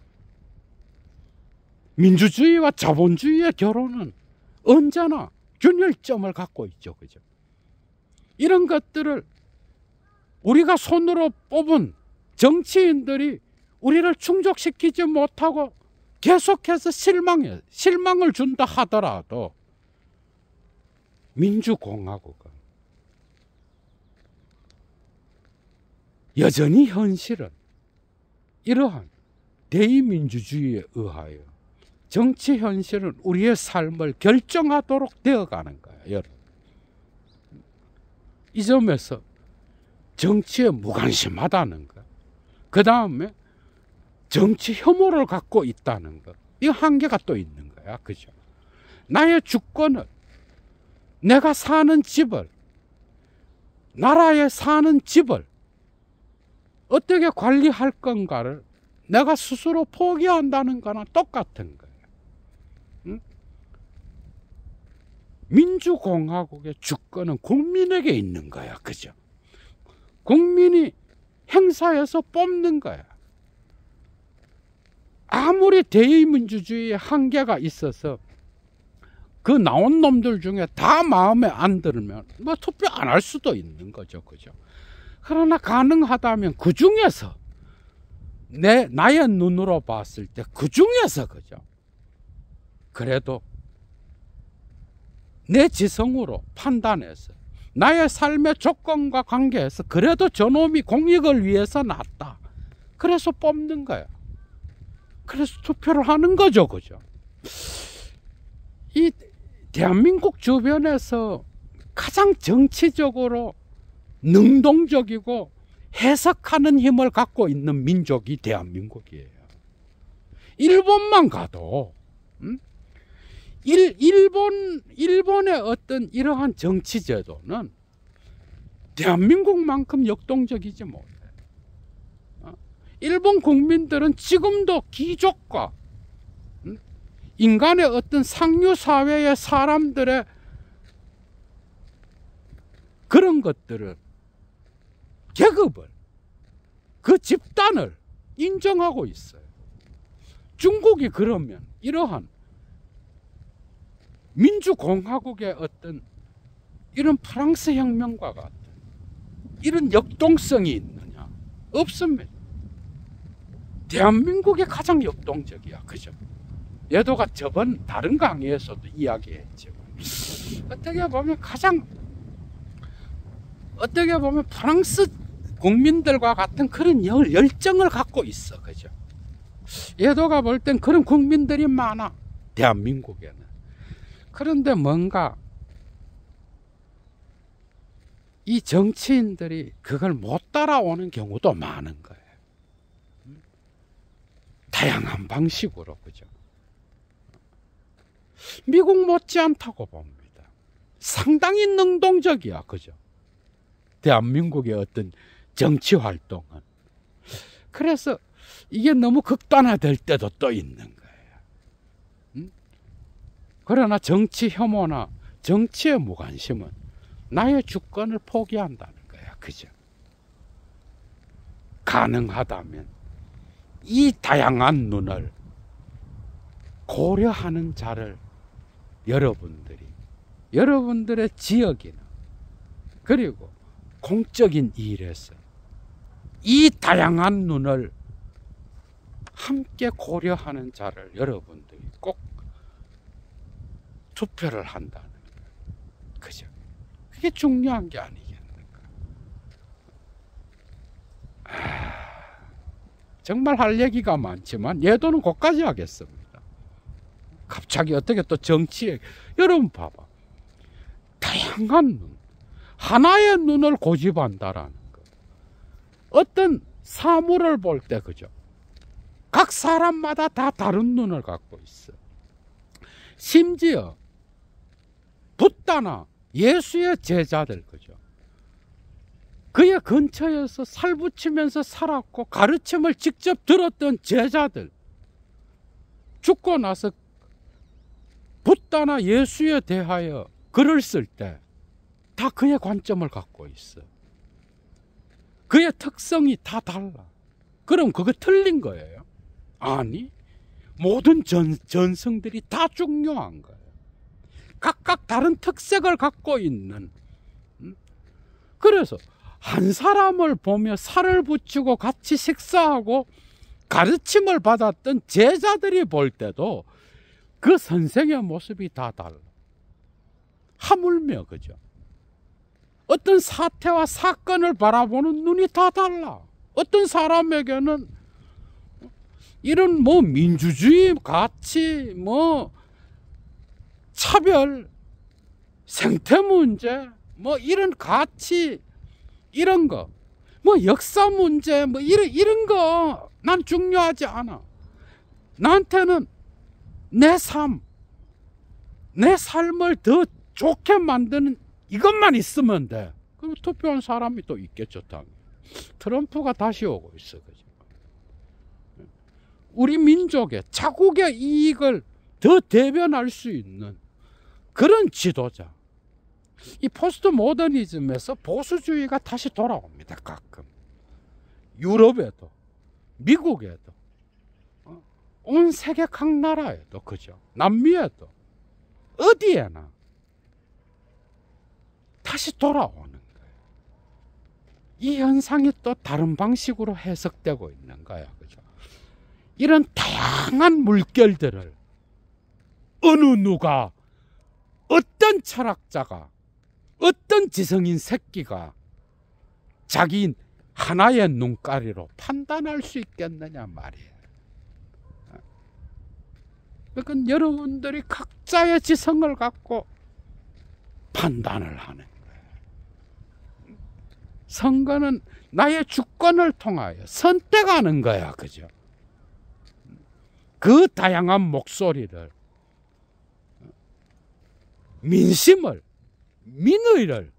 민주주의와 자본주의의 결혼은 언제나 균열점을 갖고 있죠. 그죠? 이런 것들을 우리가 손으로 뽑은 정치인들이 우리를 충족시키지 못하고 계속해서 실망해, 실망을 준다 하더라도 민주공화국은 여전히 현실은 이러한 대의민주주의에 의하여 정치 현실은 우리의 삶을 결정하도록 되어가는 거예요. 여러분. 이 점에서 정치에 무관심하다는 것, 그 다음에 정치 혐오를 갖고 있다는 것, 이 한계가 또 있는 거야. 그죠? 나의 주권을, 내가 사는 집을, 나라에 사는 집을 어떻게 관리할 건가를 내가 스스로 포기한다는 거나 똑같은 거예요. 응? 민주공화국의 주권은 국민에게 있는 거야. 그죠? 국민이 행사해서 뽑는 거야. 아무리 대의민주주의의 한계가 있어서 그 나온 놈들 중에 다 마음에 안 들면 뭐 투표 안 할 수도 있는 거죠. 그죠? 그러나 가능하다면 그 중에서 내, 나의 눈으로 봤을 때 그 중에서 그죠? 그래도 내 지성으로 판단해서 나의 삶의 조건과 관계해서 그래도 저놈이 공익을 위해서 낫다. 그래서 뽑는 거야. 그래서 투표를 하는 거죠. 그죠? 이 대한민국 주변에서 가장 정치적으로 능동적이고 해석하는 힘을 갖고 있는 민족이 대한민국이에요. 일본만 가도 음? 일, 일본, 일본의 어떤 이러한 정치 제도는 대한민국만큼 역동적이지 못해. 어? 일본 국민들은 지금도 귀족과 음? 인간의 어떤 상류사회의 사람들의 그런 것들을, 계급을, 그 집단을 인정하고 있어요. 중국이 그러면 이러한 민주공화국의 어떤 이런 프랑스 혁명과 같은 이런 역동성이 있느냐? 없습니다. 대한민국이 가장 역동적이야. 그죠? 얘도가 저번 다른 강의에서도 이야기했지만 어떻게 보면 가장 어떻게 보면 프랑스 국민들과 같은 그런 열, 열정을 갖고 있어. 그죠? 얘도가 볼 땐 그런 국민들이 많아. 대한민국에는. 그런데 뭔가 이 정치인들이 그걸 못 따라오는 경우도 많은 거예요. 다양한 방식으로. 그죠? 미국 못지않다고 봅니다. 상당히 능동적이야. 그죠? 대한민국의 어떤 정치 활동은. 그래서 이게 너무 극단화될 때도 또 있는 거예요. 음? 그러나 정치 혐오나 정치의 무관심은 나의 주권을 포기한다는 거야. 그죠? 가능하다면 이 다양한 눈을 고려하는 자를 여러분들이, 여러분들의 지역이나 그리고 공적인 일에서 이 다양한 눈을 함께 고려하는 자를 여러분들이 꼭 투표를 한다는 거예요. 그죠? 그게 중요한 게 아니겠는가? 아, 정말 할 얘기가 많지만 예도는 거기까지 하겠습니다. 갑자기 어떻게 또 정치에, 여러분 봐봐. 다양한 눈, 하나의 눈을 고집한다라는 거. 어떤 사물을 볼 때, 그죠? 각 사람마다 다 다른 눈을 갖고 있어. 심지어 붓다나 예수의 제자들, 그죠? 그의 근처에서 살붙이면서 살았고 가르침을 직접 들었던 제자들, 죽고 나서 붓다나 예수에 대하여 글을 쓸 때 다 그의 관점을 갖고 있어. 그의 특성이 다 달라. 그럼 그거 틀린 거예요? 아니, 모든 전, 전승들이 다 중요한 거예요. 각각 다른 특색을 갖고 있는. 그래서 한 사람을 보며 살을 붙이고 같이 식사하고 가르침을 받았던 제자들이 볼 때도 그 선생의 모습이 다 달라. 하물며, 그죠? 어떤 사태와 사건을 바라보는 눈이 다 달라. 어떤 사람에게는 이런 뭐 민주주의 가치, 뭐 차별, 생태 문제, 뭐 이런 가치, 이런 거, 뭐 역사 문제, 뭐 이런 이런 거 난 중요하지 않아. 나한테는 내 삶, 내 삶을 더 좋게 만드는 이것만 있으면 돼. 그리고 투표한 사람이 또 있겠죠, 당연히. 트럼프가 다시 오고 있어, 그죠? 우리 민족의 자국의 이익을 더 대변할 수 있는 그런 지도자. 이 포스트 모더니즘에서 보수주의가 다시 돌아옵니다, 가끔. 유럽에도, 미국에도, 온 세계 각 나라에도, 그죠? 남미에도, 어디에나 다시 돌아오는 거예요. 이 현상이 또 다른 방식으로 해석되고 있는 거예요, 그죠? 이런 다양한 물결들을 어느 누가, 어떤 철학자가, 어떤 지성인 새끼가 자기 하나의 눈가리로 판단할 수 있겠느냐 말이에요. 그러니까 여러분들이 각자의 지성을 갖고 판단을 하는 거예요. 선거는 나의 주권을 통하여 선택하는 거야, 그죠? 그 다양한 목소리를, 민심을, 민의를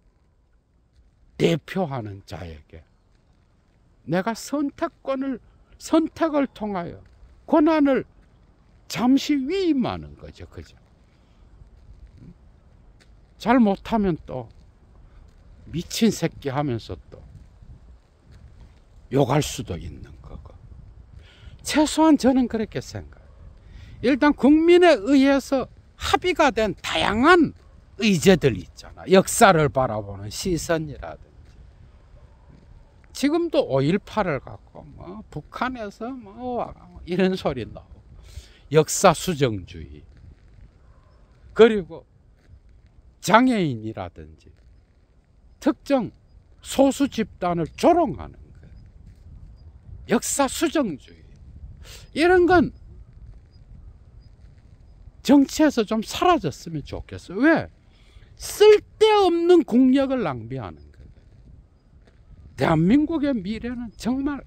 대표하는 자에게 내가 선택권을, 선택을 통하여 권한을 잠시 위임하는 거죠, 그죠? 잘 못하면 또 미친 새끼 하면서 또 욕할 수도 있는 거고. 최소한 저는 그렇게 생각해요. 일단 국민에 의해서 합의가 된 다양한 의제들 있잖아. 역사를 바라보는 시선이라든지. 지금도 오일팔을 갖고 뭐 북한에서 뭐 이런 소리 나오고, 역사 수정주의, 그리고 장애인이라든지 특정 소수 집단을 조롱하는 거예요. 역사 수정주의, 이런 건 정치에서 좀 사라졌으면 좋겠어요. 왜? 쓸데없는 국력을 낭비하는 거예요. 대한민국의 미래는 정말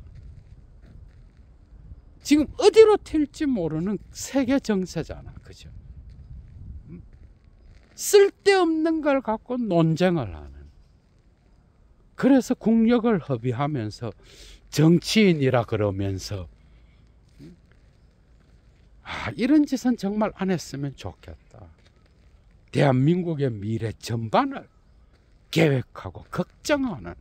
지금 어디로 튈지 모르는 세계 정세잖아, 그죠? 쓸데없는 걸 갖고 논쟁을 하는. 그래서 국력을 허비하면서 정치인이라 그러면서 아, 이런 짓은 정말 안 했으면 좋겠다. 대한민국의 미래 전반을 계획하고 걱정하는,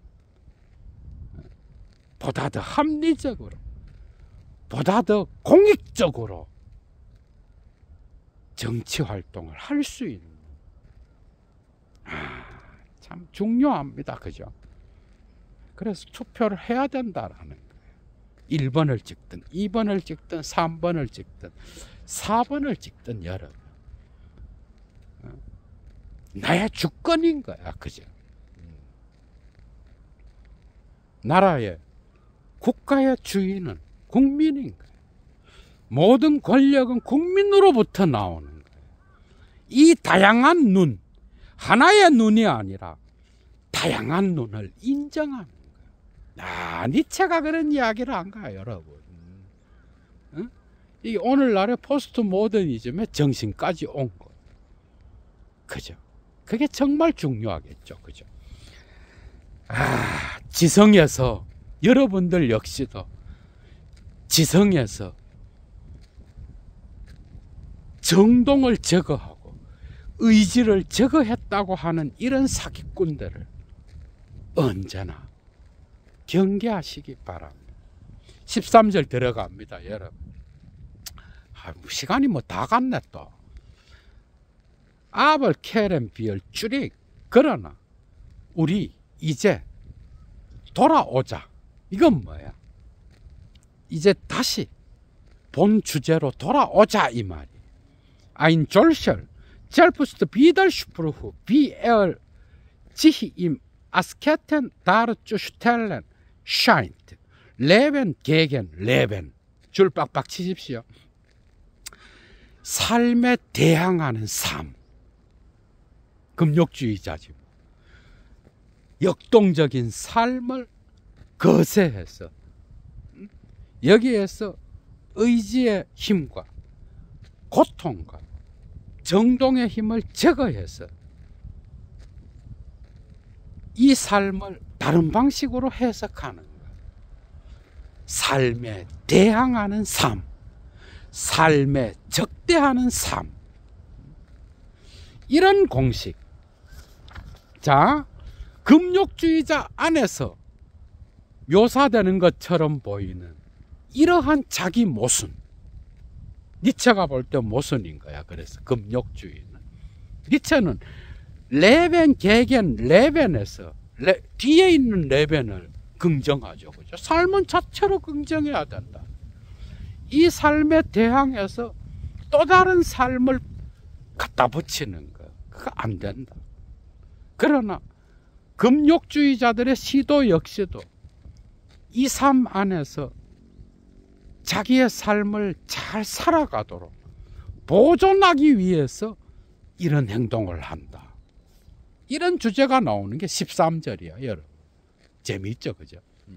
보다 더 합리적으로, 보다 더 공익적으로 정치 활동을 할 수 있는, 아, 참 중요합니다, 그죠? 그래서 투표를 해야 된다라는 거예요. 일 번을 찍든 이 번을 찍든 삼 번을 찍든 사 번을 찍든 여러분, 나의 주권인 거야. 그죠? 나라의, 국가의 주인은 국민인 거야. 모든 권력은 국민으로부터 나오는 거야. 이 다양한 눈, 하나의 눈이 아니라 다양한 눈을 인정하는 거야. 아, 니체가 그런 이야기를 한 거야, 여러분. 응? 이 오늘날의 포스트 모더니즘의 정신까지 온 거야. 그죠? 그게 정말 중요하겠죠. 그죠? 아, 지성에서, 여러분들 역시도 지성에서 정동을 제거하고 의지를 제거했다고 하는 이런 사기꾼들을 언제나 경계하시기 바랍니다. 십삼 절 들어갑니다, 여러분. 아, 시간이 뭐 다 갔네 또. 아벌 케렘 비얼 쭈릭. 그러나 우리 이제 돌아오자. 이건 뭐야? 이제 다시 본 주제로 돌아오자 이 말이. Ein solcher selbst Widerspruch wie er sich im Asketen darzustellen scheint. Leben gegen Leben. 줄 빡빡 치십시오. 삶에 대항하는 삶. 금욕주의자지. 역동적인 삶을 거세해서 여기에서 의지의 힘과 고통과 정동의 힘을 제거해서 이 삶을 다른 방식으로 해석하는 것. 삶에 대항하는 삶, 삶에 적대하는 삶. 이런 공식. 자, 금욕주의자 안에서 묘사되는 것처럼 보이는 이러한 자기 모순. 니체가 볼 때 모순인 거야. 그래서 금욕주의는. 니체는 레벤, 개겐, 레벤에서 레, 뒤에 있는 레벤을 긍정하죠. 그죠? 삶은 자체로 긍정해야 된다. 이 삶에 대항해서 또 다른 삶을 갖다 붙이는 거. 그거 안 된다. 그러나 금욕주의자들의 시도 역시도 이 삶 안에서 자기의 삶을 잘 살아가도록 보존하기 위해서 이런 행동을 한다. 이런 주제가 나오는 게 십삼 절이야, 여러분. 재미있죠, 그죠?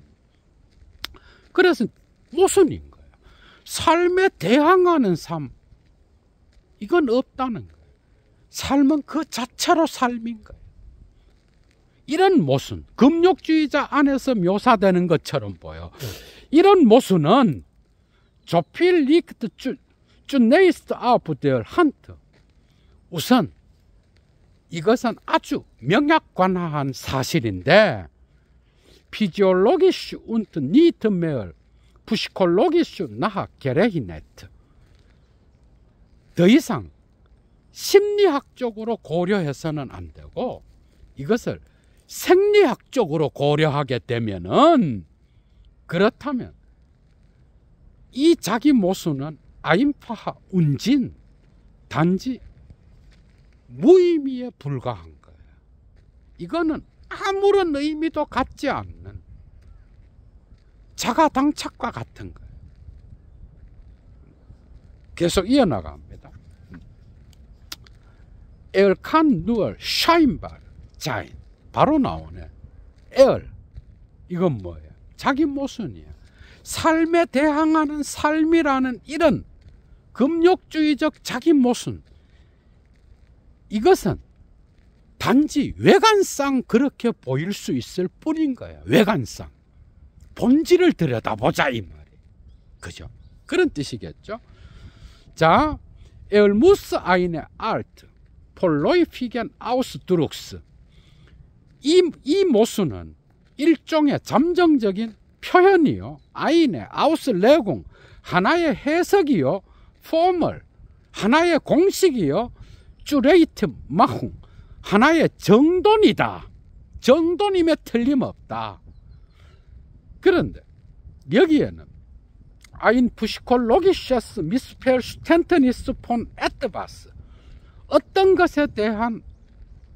그래서 모순인 거예요. 삶에 대항하는 삶, 이건 없다는 거예요. 삶은 그 자체로 삶인 거예요. 이런 모순, 금욕주의자 안에서 묘사되는 것처럼 보여. 이런 모순은 조필 리크트 쭈네이스트 아우프데얼 한트. 우선 이것은 아주 명약관화한 사실인데 피지올로기슈 운트 니트메얼 푸시콜로기슈 나하 게레히네트. 더 이상 심리학적으로 고려해서는 안 되고 이것을 생리학적으로 고려하게 되면은, 그렇다면 이 자기 모순은 아임파하 운진 단지 무의미에 불과한 거예요. 이거는 아무런 의미도 갖지 않는 자가당착과 같은 거예요. 계속 이어나갑니다. 엘칸 누얼 샤인발 자인. 바로 나오네. 에얼. 이건 뭐예요? 자기 모순이야. 삶에 대항하는 삶이라는 이런 금욕주의적 자기 모순. 이것은 단지 외관상 그렇게 보일 수 있을 뿐인 거야. 외관상. 본질을 들여다보자 이 말이. 그죠? 그런 뜻이겠죠? 자, 에얼무스 아인의 아르트 폴로이피겐 아우스드룩스. 이, 이 모순은 일종의 잠정적인 표현이요. 아인의 아우스레공, 하나의 해석이요. 포멀, 하나의 공식이요. 쭈레이트 마홍, 하나의 정돈이다. 정돈임에 틀림없다. 그런데 여기에는 아인 푸시콜로기셔스 미스펠 슈텐트니스 폰 에트바스, 어떤 것에 대한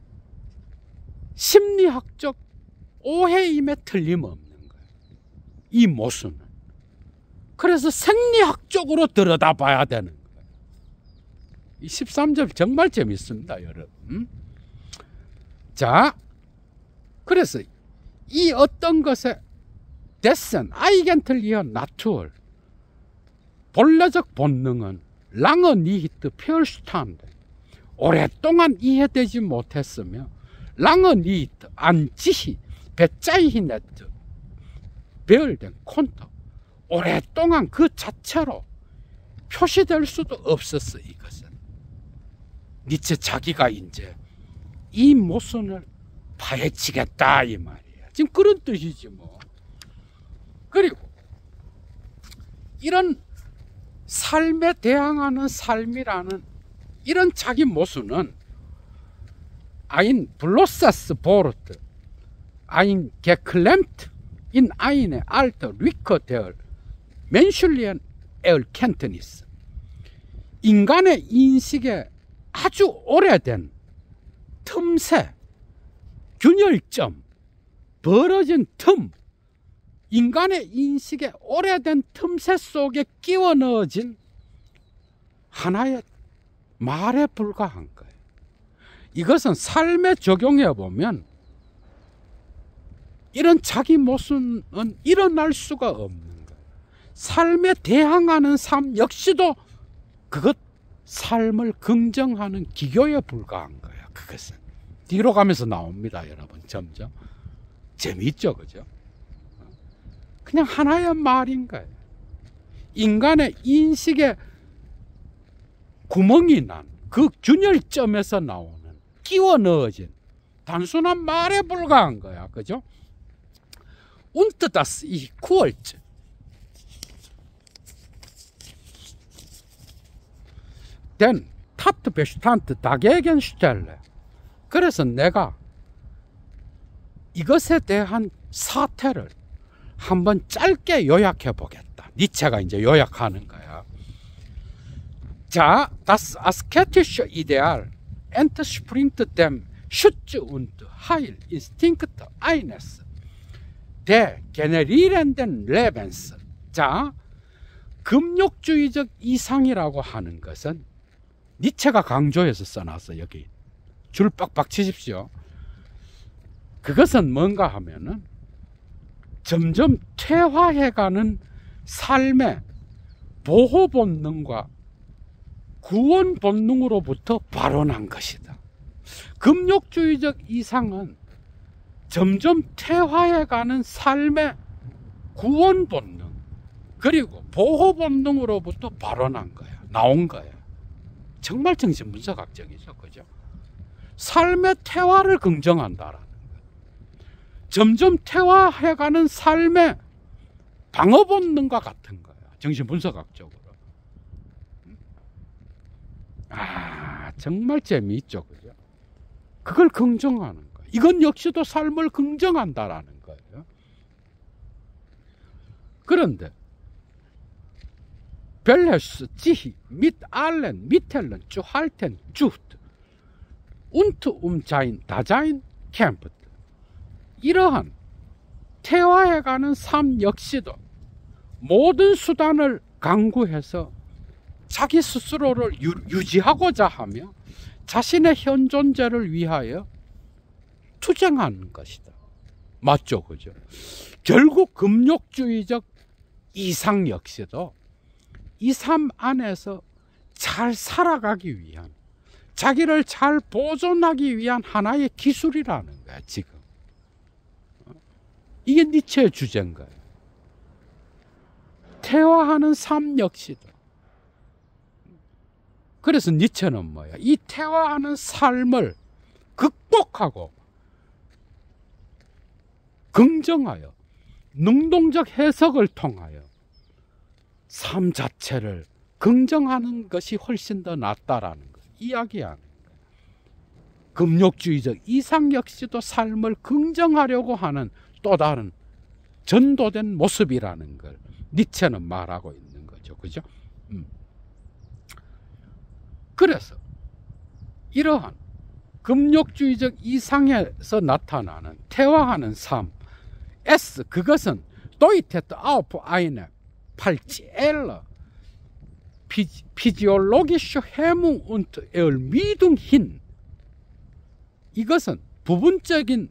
심리학적 오해임에 틀림없는 거예요. 이 모순은. 그래서 생리학적으로 들여다봐야 되는 거예요. 이 십삼 절 정말 재밌습니다, 여러분. 음? 자, 그래서 이 어떤 것에 데슨, 아이겐틀리어 나투얼, 본래적 본능은 랑어 니히트 퓨얼슈탄데 오랫동안 이해되지 못했으며 랑어 니히트 안지히 배짜이히네트 배열된 콘터 오랫동안 그 자체로 표시될 수도 없었어. 이것은 니체 자기가 이제 이 모순을 파헤치겠다 이 말이야. 지금 그런 뜻이지 뭐. 그리고 이런 삶에 대항하는 삶이라는 이런 자기 모순은 아인 블로사스 보르트 아인 게클렘트 인 아인의 알터 리커 데얼 맨슐리언 에얼 켄트니스 인간의 인식에 아주 오래된 틈새, 균열점, 벌어진 틈, 인간의 인식에 오래된 틈새 속에 끼워 넣어진 하나의 말에 불과한 거예요. 이것은 삶에 적용해 보면 이런 자기 모순은 일어날 수가 없는 거예요. 삶에 대항하는 삶 역시도 그것 삶을 긍정하는 기교에 불과한 거예요. 그것은 뒤로 가면서 나옵니다, 여러분. 점점 재미있죠, 그죠? 그냥 하나의 말인 거예요. 인간의 인식에 구멍이 난 그 균열점에서 나오는 끼워 넣어진 단순한 말에 불과한 거야, 그죠? Und das Ich kurz. Denn Tatbestand dagegen stelle. 그래서 내가 이것에 대한 사태를 한번 짧게 요약해 보겠다. 니체가 이제 요약하는 거야. 자, das asketische Ideal entspringt dem Schutz und Heilinstinkt eines degenerierenden Lebens. 자, 금욕주의적 이상이라고 하는 것은 니체가 강조해서 써놨어. 여기 줄 빡빡 치십시오. 그것은 뭔가 하면은 점점 퇴화해가는 삶의 보호 본능과 구원 본능으로부터 발원한 것이다. 금욕주의적 이상은 점점 퇴화해가는 삶의 구원 본능 그리고 보호 본능으로부터 발원한 거야. 나온 거야. 정말 정신분석학적이죠, 그죠? 삶의 퇴화를 긍정한다라는 거야. 점점 퇴화해가는 삶의 방어 본능과 같은 거야. 정신분석학적으로. 아, 정말 재미있죠, 그죠? 그걸 긍정하는 거예요. 이건 역시도 삶을 긍정한다라는 거예요. 그런데 벨레스, 지히, 밋 알렌, 미텔렌, 쭈 할텐, 쭈트, 운트 움자인, 다자인, 캠프트 이러한 퇴화해가는 삶 역시도 모든 수단을 강구해서 자기 스스로를 유, 유지하고자 하며 자신의 현존재를 위하여 투쟁하는 것이다. 맞죠, 그죠? 결국 금욕주의적 이상 역시도 이 삶 안에서 잘 살아가기 위한, 자기를 잘 보존하기 위한 하나의 기술이라는 거야, 지금. 이게 니체의 주제인 거예요. 퇴화하는 삶 역시도. 그래서 니체는 뭐야? 이 퇴화하는 삶을 극복하고 긍정하여 능동적 해석을 통하여 삶 자체를 긍정하는 것이 훨씬 더 낫다라는 거 이야기하는 거예요. 금욕주의적 이상 역시도 삶을 긍정하려고 하는 또 다른 전도된 모습이라는 걸 니체는 말하고 있는 거죠. 그죠? 음. 그래서 이러한 금욕주의적 이상에서 나타나는 퇴화하는 삶. S, 그것은 도이테트 아우프 아이네 팔지엘러 피지올로기슈 해뭉 운트 에얼 미둥힌. 이것은 부분적인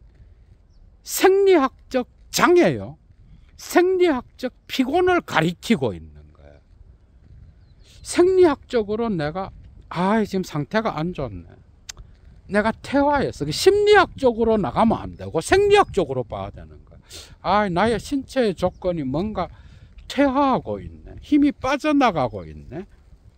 생리학적 장애요. 생리학적 피곤을 가리키고 있는 거예요. 생리학적으로 내가 아 지금 상태가 안 좋네. 내가 퇴화했어. 심리학적으로 나가면 안 되고 생리학적으로 봐야 되는 거야. 아, 나의 신체의 조건이 뭔가 퇴화하고 있네. 힘이 빠져나가고 있네.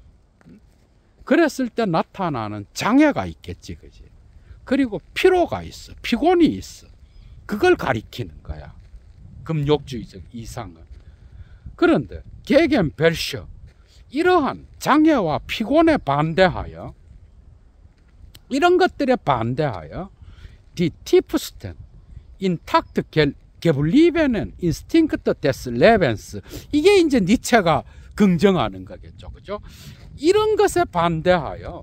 그랬을 때 나타나는 장애가 있겠지, 그지? 그리고 피로가 있어. 피곤이 있어. 그걸 가리키는 거야. 금욕주의적 이상은. 그런데 게겐벨셔, 이러한 장애와 피곤에 반대하여, 이런 것들에 반대하여 die tiefsten intakt gebliebenen Instinkte des Lebens, 이게 이제 니체가 긍정하는 거겠죠, 그죠? 이런 것에 반대하여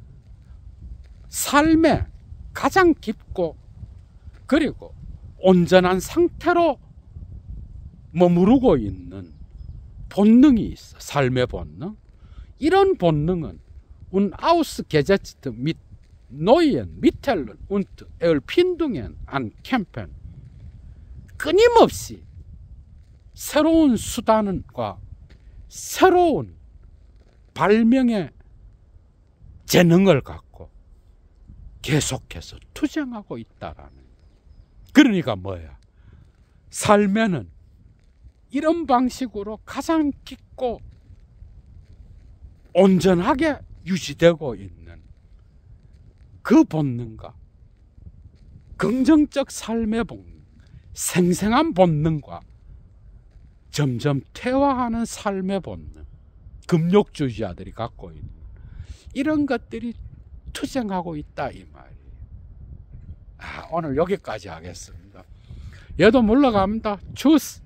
삶의 가장 깊고 그리고 온전한 상태로 머무르고 있는 본능이 있어. 삶의 본능. 이런 본능은 un ausgesetzt mit neuen Mitteln und Erfindungen an Kämpfen, 끊임없이 새로운 수단과 새로운 발명의 재능을 갖고 계속해서 투쟁하고 있다라는. 그러니까 뭐야? 삶에는 이런 방식으로 가장 깊고 온전하게 유지되고 있는 그 본능과 긍정적 삶의 본능, 생생한 본능과 점점 퇴화하는 삶의 본능, 금욕주의자들이 갖고 있는 이런 것들이 투쟁하고 있다, 이 말이에요. 아, 오늘 여기까지 하겠습니다. 얘도 물러갑니다. 주스.